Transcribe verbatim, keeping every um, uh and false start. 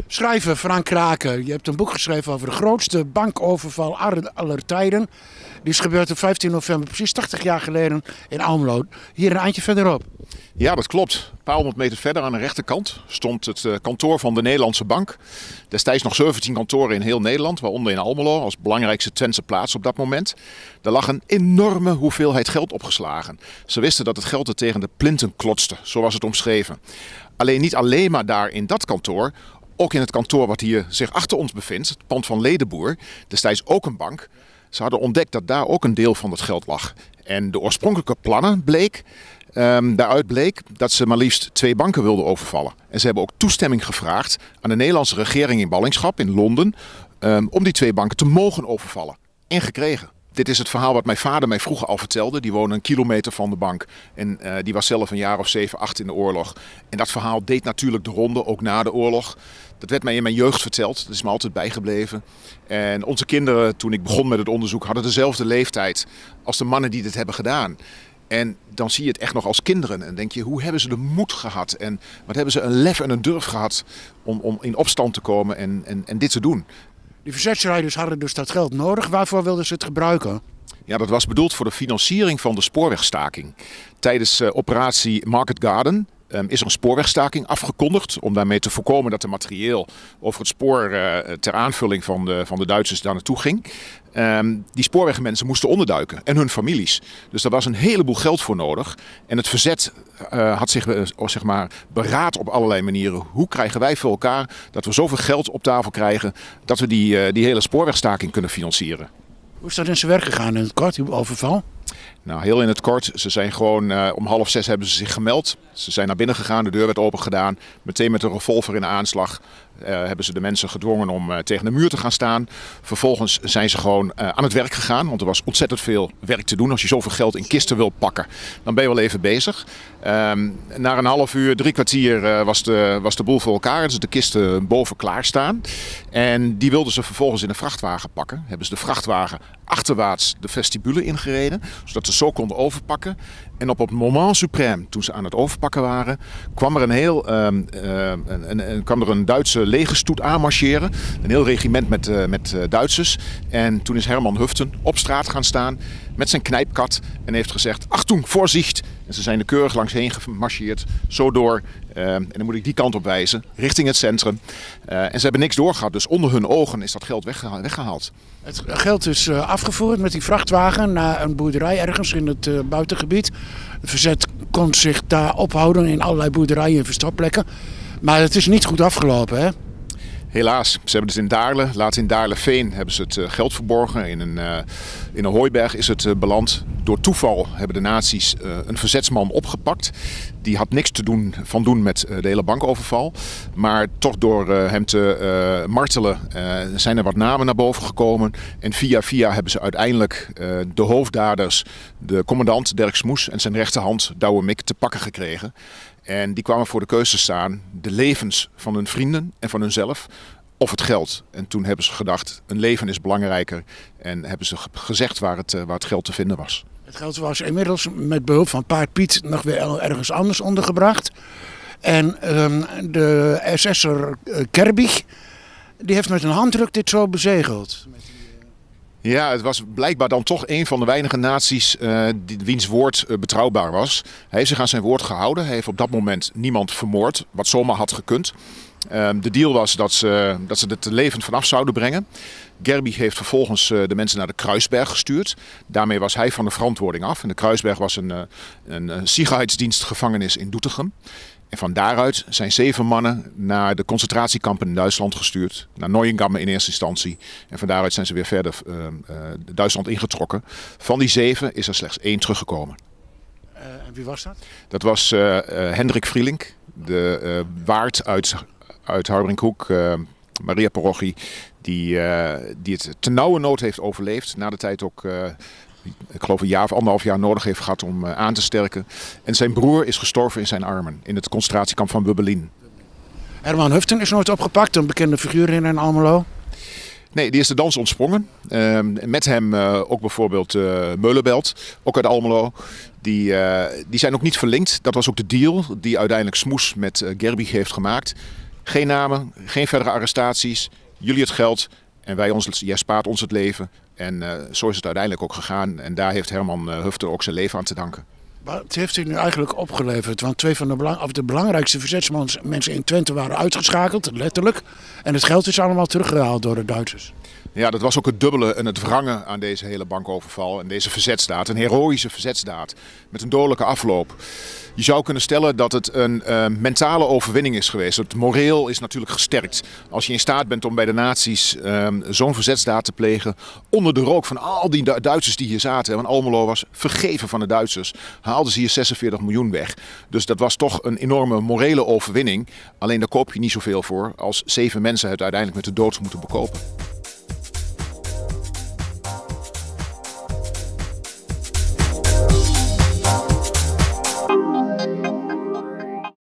Schrijver Frank Kraken, je hebt een boek geschreven over de grootste bankoverval aller tijden. Die is gebeurd op vijftien november, precies tachtig jaar geleden in Almelo. Hier een eindje verderop. Ja, dat klopt. Een paar honderd meter verder aan de rechterkant stond het kantoor van de Nederlandse Bank. Destijds nog zeventien kantoren in heel Nederland, waaronder in Almelo als belangrijkste Twentse plaats op dat moment. Er lag een enorme hoeveelheid geld opgeslagen. Ze wisten dat het geld er tegen de plinten klotste, zo was het omschreven. Alleen niet alleen maar daar in dat kantoor, ook in het kantoor wat hier zich achter ons bevindt, het pand van Ledenboer, destijds ook een bank. Ze hadden ontdekt dat daar ook een deel van het geld lag. En de oorspronkelijke plannen bleek, um, daaruit bleek dat ze maar liefst twee banken wilden overvallen. En ze hebben ook toestemming gevraagd aan de Nederlandse regering in ballingschap in Londen um, om die twee banken te mogen overvallen. En gekregen. Dit is het verhaal wat mijn vader mij vroeger al vertelde. Die woonde een kilometer van de bank. En uh, die was zelf een jaar of zeven, acht in de oorlog. En dat verhaal deed natuurlijk de ronde, ook na de oorlog. Dat werd mij in mijn jeugd verteld. Dat is me altijd bijgebleven. En onze kinderen, toen ik begon met het onderzoek, hadden dezelfde leeftijd als de mannen die dit hebben gedaan. En dan zie je het echt nog als kinderen. En denk je, hoe hebben ze de moed gehad? En wat hebben ze een lef en een durf gehad om, om in opstand te komen en, en, en dit te doen? Die verzetsrijders hadden dus dat geld nodig. Waarvoor wilden ze het gebruiken? Ja, dat was bedoeld voor de financiering van de spoorwegstaking. Tijdens uh, operatie Market Garden um, is er een spoorwegstaking afgekondigd. Om daarmee te voorkomen dat er materieel over het spoor uh, ter aanvulling van de, van de Duitsers daar naartoe ging. Um, die spoorwegmensen moesten onderduiken en hun families. Dus daar was een heleboel geld voor nodig. En het verzet uh, had zich uh, zeg maar, beraad op allerlei manieren. Hoe krijgen wij voor elkaar dat we zoveel geld op tafel krijgen dat we die, uh, die hele spoorwegstaking kunnen financieren? Hoe is dat in zijn werk gegaan in het kort, die overval? Nou, heel in het kort. Ze zijn gewoon uh, om half zes hebben ze zich gemeld. Ze zijn naar binnen gegaan, de deur werd open gedaan. Meteen met een revolver in de aanslag uh, hebben ze de mensen gedwongen om uh, tegen de muur te gaan staan. Vervolgens zijn ze gewoon uh, aan het werk gegaan. Want er was ontzettend veel werk te doen. Als je zoveel geld in kisten wil pakken, dan ben je wel even bezig. Um, na een half uur, drie kwartier uh, was, de, was de boel voor elkaar. Dus de kisten boven klaarstaan. En die wilden ze vervolgens in een vrachtwagen pakken. Hebben ze de vrachtwagen achterwaarts de vestibule ingereden, zodat ze zo konden overpakken. En op het moment suprême, toen ze aan het overpakken waren, kwam er een heel uh, uh, een, een, kwam er een Duitse legerstoet aanmarcheren. Een heel regiment met, uh, met uh, Duitsers. En toen is Herman Huften op straat gaan staan met zijn knijpkat en heeft gezegd: Achtung, voorzicht! En ze zijn er keurig langs heen gemarcheerd, zo door. Uh, en dan moet ik die kant op wijzen, richting het centrum. Uh, en ze hebben niks doorgehad, dus onder hun ogen is dat geld weggeha- weggehaald. Het geld is uh, afgevoerd met die vrachtwagen naar een boerderij ergens in het uh, buitengebied. Het verzet kon zich daar ophouden in allerlei boerderijen en verstopplekken. Maar het is niet goed afgelopen, hè? Helaas. Ze hebben het in Daarle, later in Daarleveen hebben ze het uh, geld verborgen. In een, uh, in een hooiberg is het uh, beland. Door toeval hebben de nazi's uh, een verzetsman opgepakt. Die had niks te doen, van doen met uh, de hele bankoverval. Maar toch door uh, hem te uh, martelen uh, zijn er wat namen naar boven gekomen. En via via hebben ze uiteindelijk uh, de hoofddaders, de commandant Dirk Smoes en zijn rechterhand Douwe Mik te pakken gekregen. En die kwamen voor de keuze staan, de levens van hun vrienden en van hunzelf of het geld. En toen hebben ze gedacht, een leven is belangrijker. En hebben ze gezegd waar het, waar het geld te vinden was. Het geld was inmiddels met behulp van Paard Piet nog weer ergens anders ondergebracht. En um, de S S'er uh, Kerbig, die heeft met een handdruk dit zo bezegeld. Ja, het was blijkbaar dan toch een van de weinige naties uh, die, wiens woord uh, betrouwbaar was. Hij heeft zich aan zijn woord gehouden. Hij heeft op dat moment niemand vermoord, wat zomaar had gekund. Uh, de deal was dat ze, dat ze het levend vanaf zouden brengen. Gerbig heeft vervolgens uh, de mensen naar de Kruisberg gestuurd. Daarmee was hij van de verantwoording af. En de Kruisberg was een, uh, een, een Sicherheidsdienstgevangenis in Doetinchem. En van daaruit zijn zeven mannen naar de concentratiekampen in Duitsland gestuurd. Naar Neuengamme in eerste instantie. En van daaruit zijn ze weer verder uh, uh, Duitsland ingetrokken. Van die zeven is er slechts één teruggekomen. Uh, en wie was dat? Dat was uh, uh, Hendrik Vrielink, de uh, waard uit, uit Harbrinkhoek, uh, Maria Parochie. Die, uh, die het ternauwernood heeft overleefd. Na de tijd ook... Uh, ik geloof een jaar of anderhalf jaar nodig heeft gehad om uh, aan te sterken. En zijn broer is gestorven in zijn armen in het concentratiekamp van Bubbelin. Herman Huften is nooit opgepakt, een bekende figuur in Almelo. Nee, die is de dans ontsprongen. Uh, met hem uh, ook bijvoorbeeld uh, Meulenbelt, ook uit Almelo. Die, uh, die zijn ook niet verlinkt. Dat was ook de deal die uiteindelijk Smoes met uh, Gerbig heeft gemaakt. Geen namen, geen verdere arrestaties. Jullie het geld en wij ons, jij spaart ons het leven. En uh, zo is het uiteindelijk ook gegaan. En daar heeft Herman uh, Hufter ook zijn leven aan te danken. Wat heeft hij nu eigenlijk opgeleverd? Want twee van de, belang, of de belangrijkste verzetsmensen in Twente waren uitgeschakeld, letterlijk. En het geld is allemaal teruggehaald door de Duitsers. Ja, dat was ook het dubbele en het wrange aan deze hele bankoverval en deze verzetsdaad. Een heroïsche verzetsdaad met een dodelijke afloop. Je zou kunnen stellen dat het een uh, mentale overwinning is geweest. Het moreel is natuurlijk gesterkt. Als je in staat bent om bij de nazi's uh, zo'n verzetsdaad te plegen, onder de rook van al die Du- Duitsers die hier zaten. Want Almelo was vergeven van de Duitsers. Haalden ze hier zesenveertig miljoen weg. Dus dat was toch een enorme morele overwinning. Alleen daar koop je niet zoveel voor als zeven mensen het uiteindelijk met de dood moeten bekopen.